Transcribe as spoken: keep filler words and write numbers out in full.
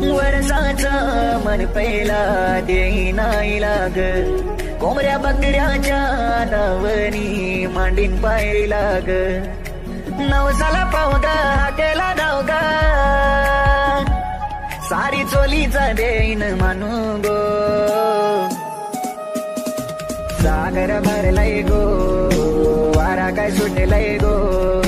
वरसाचा मन पहिला देई नाही लाग कोंबड्या बकऱ्याच्या नावनी मांडीन पायरी लाग नवसाला पावगा केला धावगा सारी चोलीचा देईन मानू गो सागर भरलाय गो वारा काय सुटलाय गो